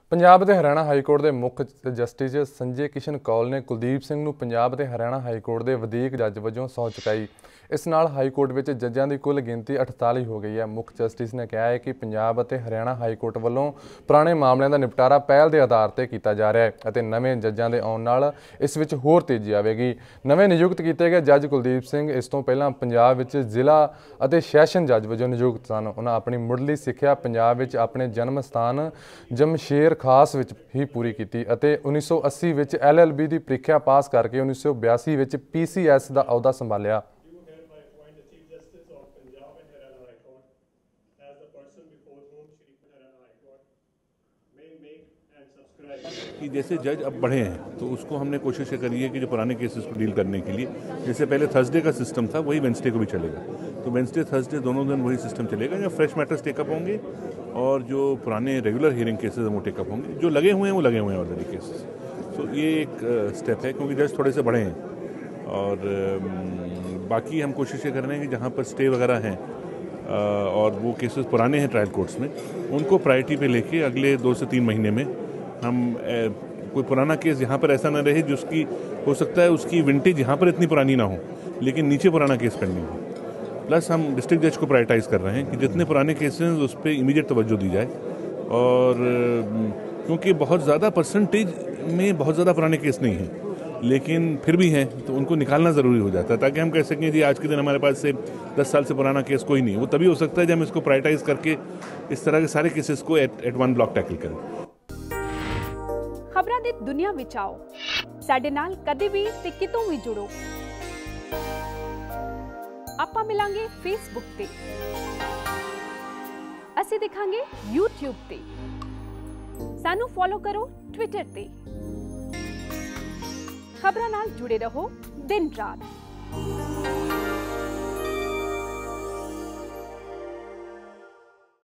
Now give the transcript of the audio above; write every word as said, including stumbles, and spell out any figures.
पंजाब ते हरियाणा हाईकोर्ट के मुख जस्टिस संजय किशन कौल ने कुलदीप सिंह नूं पंजाब ते हरियाणा हाईकोर्ट के वधीक जज वजों सौं चुकाई। इस नाल हाईकोर्ट में जजां की कुल गिनती अठताली हो गई है। मुख जस्टिस ने कहा है कि पंजाब ते हरियाणा हाईकोर्ट वालों पुराने मामलों का निपटारा पहल के आधार पर किया जा रहा है और नवे जजां के आउण नाल इस विच होर तेजी आवेगी। नवे नियुक्त किए गए जज कुलदीप सिंह इस तों पहलां पंजाब विच जिला और सैशन जज वजों नियुक्त सन। उन्होंने अपनी मुढ़ली सिक्ख्या पंजाब विच अपने जन्म स्थान जमशेर खास विच ही पूरी की अते उन्नीस सौ अस्सी विच एल एल बी की प्रीख्या पास करके उन्नीस सौ बयासी विच पी सी एस का अहुदा संभालिया। कि जैसे जज अब बढ़े हैं तो उसको हमने कोशिश करी है कि जो पुराने केसेस को डील करने के लिए, जैसे पहले थर्सडे का सिस्टम था वही वेंसडे को भी चलेगा, तो वेंसडे थर्सडे दोनों दिन वही सिस्टम चलेगा। जहाँ फ्रेश मैटर्स टेकअप होंगे और जो पुराने रेगुलर हियरिंग केसेस हैं वो टेकअप होंगे। जो लगे हुए हैं वो लगे हुए हैं ऑलरेडी केसेस। तो ये एक स्टेप है क्योंकि जज थोड़े से बढ़े हैं और बाकी हम कोशिशें कर रहे हैं कि जहाँ पर स्टे वगैरह हैं और वो केसेस पुराने हैं ट्रायल कोर्ट्स में, उनको प्रायोरिटी पे लेके अगले दो से तीन महीने में हम ए, कोई पुराना केस यहाँ पर ऐसा ना रहे जिसकी हो सकता है उसकी विंटेज यहाँ पर इतनी पुरानी ना हो लेकिन नीचे पुराना केस पेंडिंग हो। प्लस हम डिस्ट्रिक्ट जज को प्रायोरिटाइज कर रहे हैं कि जितने पुराने केसेस हैं उस पर इमीडिएट तवज्जो दी जाए और क्योंकि बहुत ज़्यादा परसेंटेज में बहुत ज़्यादा पुराने केस नहीं हैं लेकिन फिर भी हैं तो उनको निकालना ज़रूरी हो जाता है ताकि हम कह सकें जी आज के दिन हमारे पास से दस साल से पुराना केस कोई नहीं है। वो तभी हो सकता है जब हम इसको प्रायोरिटाइज करके इस तरह के सारे केसेस को at at one block tackle करें। खबरां दी दुनिया विच आओ, साडे नाल कदे भी ते कितों भी जुड़ो। आपां मिलांगे फेसबुक ते, असीं दिखांगे यूट्यूब ते, सानू फॉलो करो ट्विटर ते। खबरां नाल जुड़े रहो दिन रात।